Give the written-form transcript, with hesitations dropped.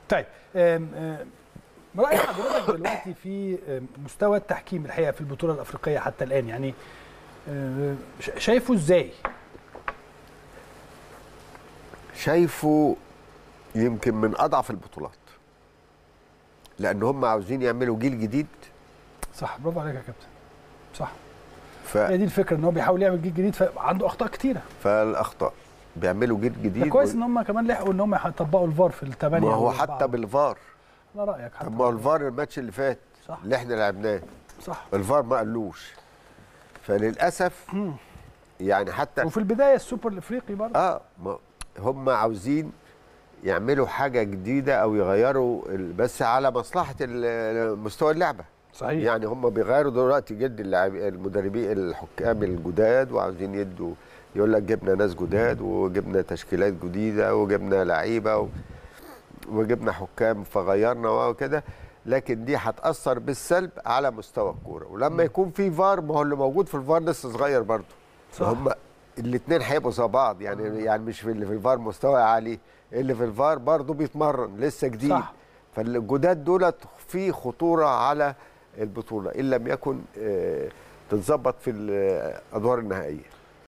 طيب رأي حضرتك دلوقتي في مستوى التحكيم الحقيقه في البطوله الافريقيه حتى الان، يعني شايفه ازاي؟ شايفه يمكن من اضعف البطولات، لان هم عاوزين يعملوا جيل جديد. صح، برافو عليك يا كابتن. صح، هي دي الفكره، ان هو بيحاول يعمل جيل جديد فعنده اخطاء كتيره. فالاخطاء بيعملوا جيل جديد. ده كويس ان هم كمان لحقوا ان هم يطبقوا الفار في الثمانيه. ما هو حتى بالفار. لا رايك حتى. طب ما هو الفار الماتش اللي فات صح. اللي احنا لعبناه صح، الفار ما قالوش، فللاسف يعني حتى وفي البدايه السوبر الافريقي برضه هم عاوزين يعملوا حاجه جديده او يغيروا بس على مصلحه مستوى اللعبه. صحيح. يعني هم بيغيروا دلوقتي جد المدربين الحكام الجداد، وعاوزين يدوا، يقول لك جبنا ناس جداد وجبنا تشكيلات جديده وجبنا لعيبه وجبنا حكام فغيرنا وكده، لكن دي هتاثر بالسلب على مستوى الكوره. ولما يكون في فار، ما هو اللي موجود في الفار لسه صغير برضه، هم الاثنين هيبقوا زي بعض يعني مش في اللي في الفار مستوى عالي، اللي في الفار برضه بيتمرن لسه جديد. صح. فالجداد دولت في خطوره على البطوله ان لم يكن تتظبط في الادوار النهائيه.